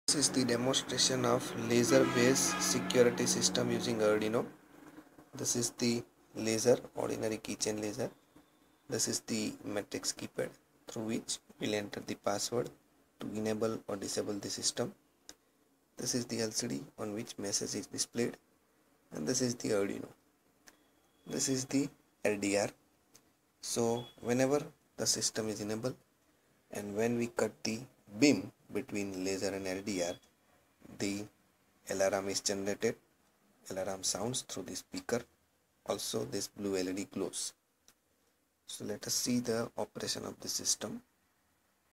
This is the demonstration of laser-based security system using Arduino. This is the laser, ordinary keychain laser. This is the matrix keypad through which we'll enter the password to enable or disable the system. This is the LCD on which message is displayed, and this is the Arduino. This is the LDR. So whenever the system is enabled and when we cut the beam between laser and LDR, the alarm is generated. Alarm sounds through the speaker. Also this blue LED glows. So let us see the operation of the system.